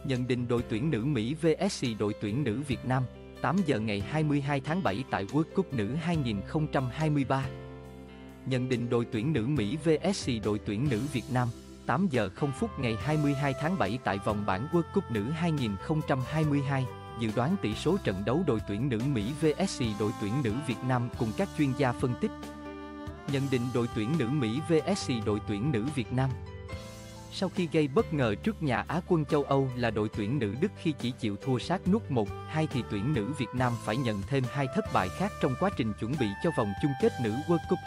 Nhận định đội tuyển nữ Mỹ vs đội tuyển nữ Việt Nam, 8 giờ ngày 22 tháng 7 tại World Cup nữ 2023. Nhận định đội tuyển nữ Mỹ vs đội tuyển nữ Việt Nam, 8 giờ 0 phút ngày 22 tháng 7 tại vòng bảng World Cup nữ 2022. Dự đoán tỷ số trận đấu đội tuyển nữ Mỹ vs đội tuyển nữ Việt Nam cùng các chuyên gia phân tích. Nhận định đội tuyển nữ Mỹ vs đội tuyển nữ Việt Nam. Sau khi gây bất ngờ trước nhà Á quân châu Âu là đội tuyển nữ Đức khi chỉ chịu thua sát nút 1-2 thì tuyển nữ Việt Nam phải nhận thêm 2 thất bại khác trong quá trình chuẩn bị cho vòng chung kết nữ World Cup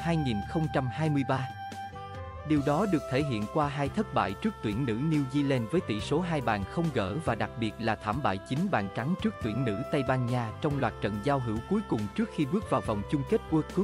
2023. Điều đó được thể hiện qua 2 thất bại trước tuyển nữ New Zealand với tỷ số 2 bàn không gỡ và đặc biệt là thảm bại 9 bàn trắng trước tuyển nữ Tây Ban Nha trong loạt trận giao hữu cuối cùng trước khi bước vào vòng chung kết World Cup.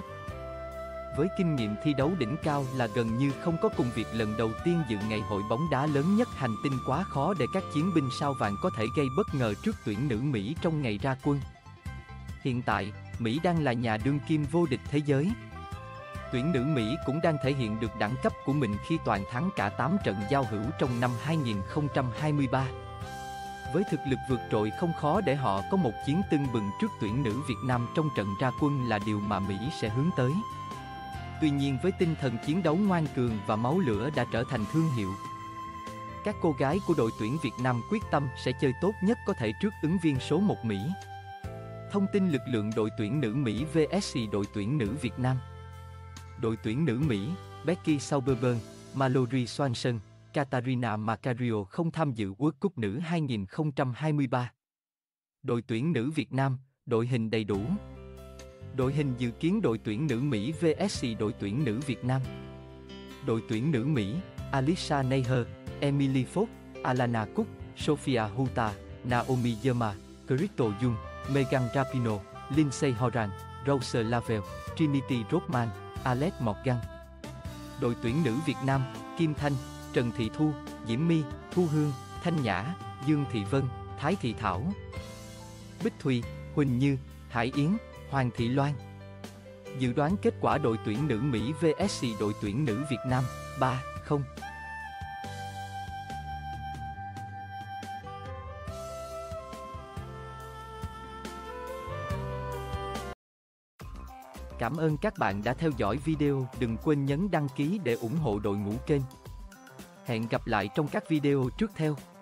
Với kinh nghiệm thi đấu đỉnh cao là gần như không có công việc lần đầu tiên dự ngày hội bóng đá lớn nhất hành tinh quá khó để các chiến binh sao vàng có thể gây bất ngờ trước tuyển nữ Mỹ trong ngày ra quân. Hiện tại, Mỹ đang là nhà đương kim vô địch thế giới. Tuyển nữ Mỹ cũng đang thể hiện được đẳng cấp của mình khi toàn thắng cả 8 trận giao hữu trong năm 2023. Với thực lực vượt trội không khó để họ có một chiến tưng bừng trước tuyển nữ Việt Nam trong trận ra quân là điều mà Mỹ sẽ hướng tới. Tuy nhiên với tinh thần chiến đấu ngoan cường và máu lửa đã trở thành thương hiệu, các cô gái của đội tuyển Việt Nam quyết tâm sẽ chơi tốt nhất có thể trước ứng viên số 1 Mỹ. Thông tin lực lượng đội tuyển nữ Mỹ vs đội tuyển nữ Việt Nam. Đội tuyển nữ Mỹ, Becky Sauerbrunn, Mallory Swanson, Katarina Macario không tham dự World Cup nữ 2023. Đội tuyển nữ Việt Nam, đội hình đầy đủ. Đội hình dự kiến đội tuyển nữ Mỹ vs đội tuyển nữ Việt Nam. Đội tuyển nữ Mỹ, Alisha Neher, Emily Fox, Alana Cook, Sophia Huta, Naomi Yerma, Crystal Jung, Megan Rapinoe, Lindsay Horan, Rose Lavelle, Trinity Rodman, Alex Morgan. Đội tuyển nữ Việt Nam, Kim Thanh, Trần Thị Thu, Diễm My, Thu Hương, Thanh Nhã, Dương Thị Vân, Thái Thị Thảo, Bích Thùy, Huỳnh Như, Hải Yến, Hoàng Thị Loan. Dự đoán kết quả đội tuyển nữ Mỹ vs đội tuyển nữ Việt Nam, 3-0. Cảm ơn các bạn đã theo dõi video, đừng quên nhấn đăng ký để ủng hộ đội ngũ kênh. Hẹn gặp lại trong các video tiếp theo.